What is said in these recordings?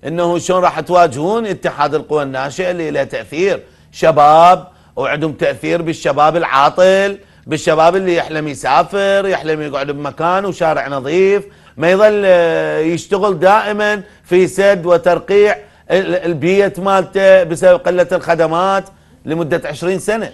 انه شلون راح تواجهون اتحاد القوى الناشئه اللي له تاثير شباب وعندهم تاثير بالشباب العاطل، بالشباب اللي يحلم يسافر، يحلم يقعد بمكان وشارع نظيف، ما يظل يشتغل دائما في سد وترقيع البيت مالته بسبب قله الخدمات لمده 20 سنه.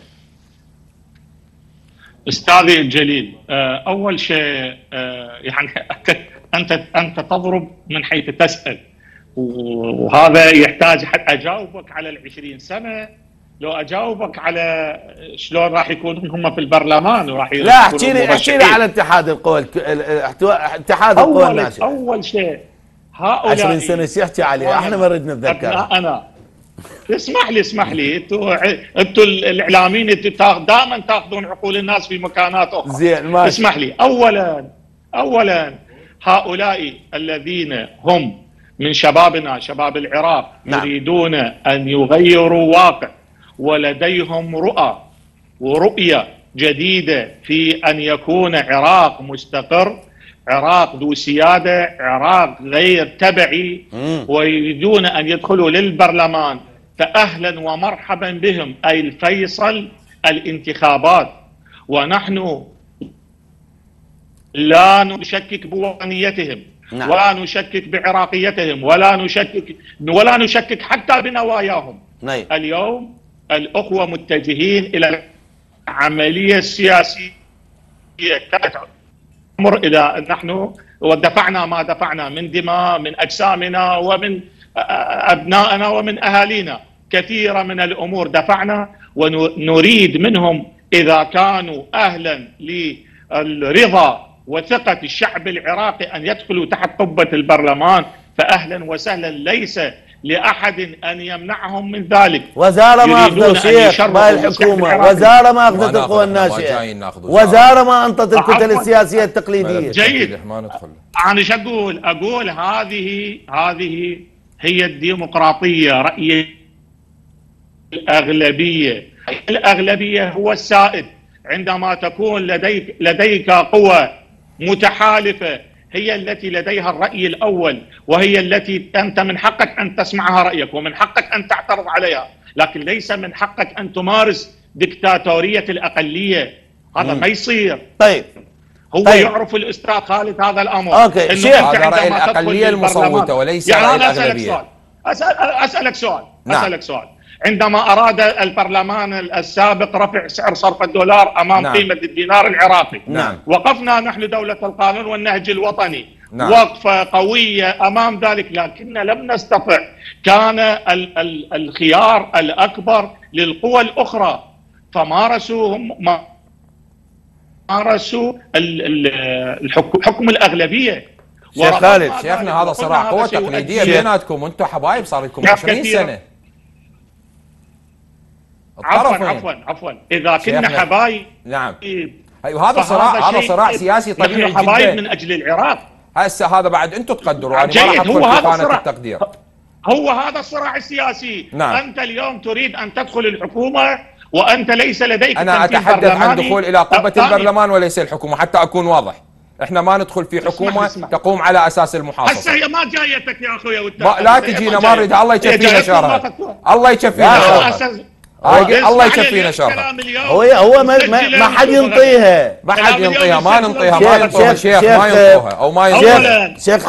استاذي الجليل، اول شيء يعني انت تضرب من حيث تسال، وهذا يحتاج حتى اجاوبك على ال20 سنه. لو اجاوبك على شلون راح يكونون هم في البرلمان وراح لا احكي لي على اتحاد القوى الناشئه. اول شيء هؤلاء 20 سنه شو يحكي عليها؟ احنا ما ردنا نتذكر. انا اسمح لي انتوا الاعلاميين دائما تاخذون عقول الناس في مكانات اخرى. زين ماشي. اسمح لي، اولا هؤلاء الذين هم من شبابنا شباب العراق، نعم، يريدون ان يغيروا واقع ولديهم رؤى ورؤيه جديده في ان يكون عراق مستقر، عراق ذو سياده، عراق غير تبعي، ويريدون ان يدخلوا للبرلمان، فاهلا ومرحبا بهم. اي الفيصل الانتخابات، ونحن لا نشكك بوطنيتهم، نعم، ولا نشكك بعراقيتهم، ولا نشكك حتى بنواياهم. نعم. اليوم الأخوة متجهين إلى العملية السياسية تمر إلى نحن ودفعنا ما دفعنا من دماء، من أجسامنا ومن أبنائنا ومن أهالينا، كثيرا من الأمور دفعنا، ونريد منهم إذا كانوا أهلا للرضا وثقة الشعب العراقي أن يدخلوا تحت قبة البرلمان، فأهلا وسهلا، ليس لأحد أن يمنعهم من ذلك. وزارة ما أخذت شيخ باي الحكومة، وزارة ما أخذت القوى الناشئة، وزارة ما أنطت الكتل السياسية التقليدية. جيد. أنا شو أقول هذه هي الديمقراطية، رأي الأغلبية هو السائد. عندما تكون لديك قوى متحالفة هي التي لديها الرأي الأول، وهي التي أنت من حقك أن تسمعها رأيك ومن حقك أن تعترض عليها، لكن ليس من حقك أن تمارس دكتاتورية الأقلية. هذا ما يصير. طيب يعرف الأستاذ خالد هذا الأمر. أوكي شيخ، هذا رأي الأقلية المصوتة وليس يعني رأي الأغلبية. أسألك سؤال. عندما أراد البرلمان السابق رفع سعر صرف الدولار أمام قيمة الدينار العراقي، وقفنا نحن دولة القانون والنهج الوطني وقفة قوية أمام ذلك، لكن لم نستطع. كان الخيار الأكبر للقوى الأخرى، فمارسوا حكم الأغلبية. شيخ خالد، شيخنا هذا صراع قوى تقليدية بيناتكم، وانتم حبايب صار لكم 20 سنة. عفوا اذا كنا حبايب، نعم، ايوه هذا صراع سياسي طبيعي جدا. حبايب من اجل العراق. هسه هذا بعد انتم تقدروا، انا ما راح ادخل في خانة التقدير. هو هذا الصراع السياسي. نعم. انت اليوم تريد ان تدخل الحكومه وانت ليس لديك انا اتحدث عن دخول الى قبة البرلمان وليس الحكومه، حتى اكون واضح. احنا ما ندخل في حكومه تقوم على اساس المحاصصه. هسه هي ما جايتك يا اخوي، لا تجينا، ما نريدها. الله يكفينا شرها، الله يكفينا شرها، الله يكفينا شرها. هو ما حد ينطيها، ما ننطيها، شيخ ما ينطوها او ما ينطوها. شيخ